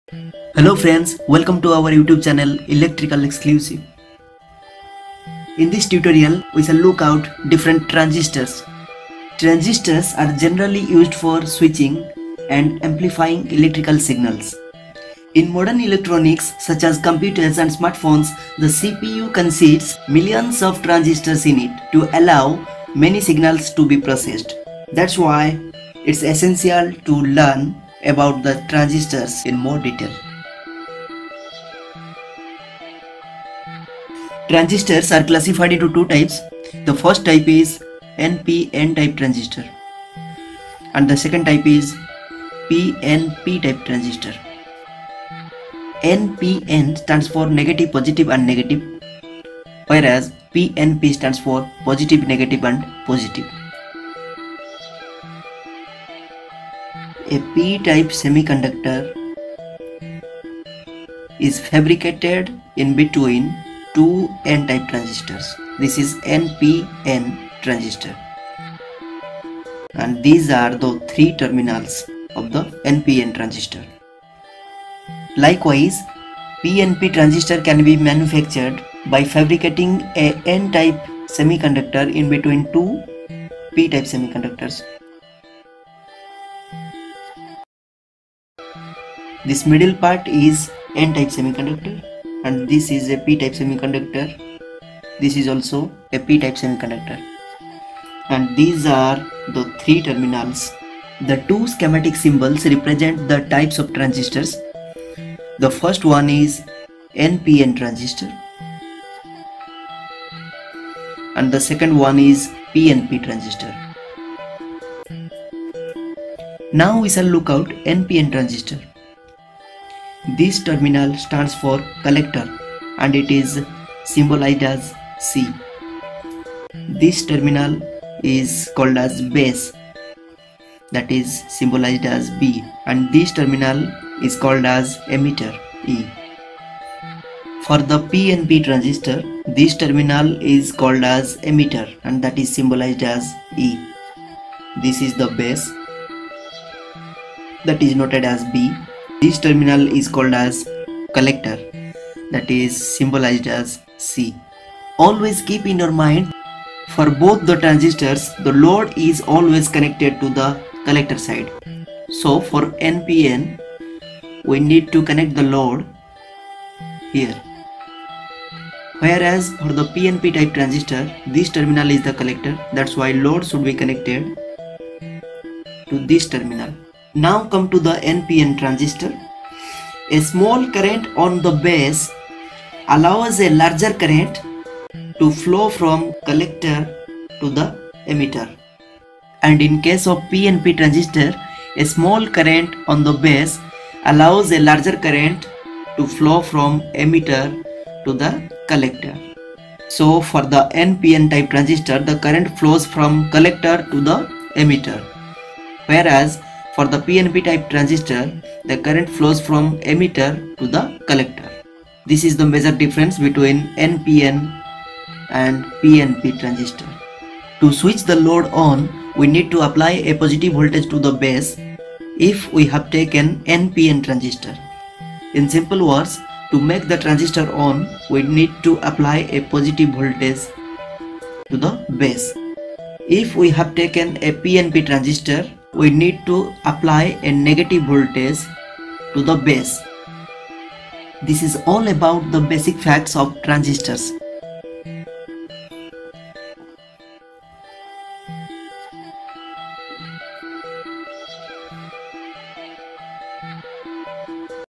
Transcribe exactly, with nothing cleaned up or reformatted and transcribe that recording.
Hello friends, welcome to our YouTube channel Electrical Exclusive. In this tutorial, we shall look out different transistors. Transistors are generally used for switching and amplifying electrical signals. In modern electronics such as computers and smartphones, the C P U consists millions of transistors in it to allow many signals to be processed. That's why it's essential to learn about the transistors in more detail. Transistors are classified into two types. The first type is N P N type transistor and the second type is P N P type transistor. N P N stands for negative, positive and negative, whereas P N P stands for positive, negative and positive. A P-type semiconductor is fabricated in between two N-type transistors. This is N P N transistor, and these are the three terminals of the N P N transistor. Likewise, P N P transistor can be manufactured by fabricating a N-type semiconductor in between two P-type semiconductors. This middle part is N-type semiconductor and this is a P-type semiconductor. This is also a P-type semiconductor, and these are the three terminals. The two schematic symbols represent the types of transistors. The first one is N P N transistor and the second one is P N P transistor. Now we shall look out N P N transistor. This terminal stands for collector and it is symbolized as C. This terminal is called as base, that is symbolized as B, and this terminal is called as emitter, E. For the P N P transistor, this terminal is called as emitter and that is symbolized as E. This is the base, that is noted as B. This terminal is called as collector, that is symbolized as C. Always keep in your mind, for both the transistors, the load is always connected to the collector side. So for N P N, we need to connect the load here. Whereas for the P N P type transistor, this terminal is the collector, that's why load should be connected to this terminal. Now come to the N P N transistor. A small current on the base allows a larger current to flow from collector to the emitter. And in case of P N P transistor, a small current on the base allows a larger current to flow from emitter to the collector. So for the N P N type transistor, the current flows from collector to the emitter, whereas for the P N P type transistor, the current flows from emitter to the collector. This is the major difference between N P N and P N P transistor. To switch the load on, we need to apply a positive voltage to the base if we have taken N P N transistor. In simple words, to make the transistor on, we need to apply a positive voltage to the base. If we have taken a P N P transistor, we need to apply a negative voltage to the base. This is all about the basic facts of transistors.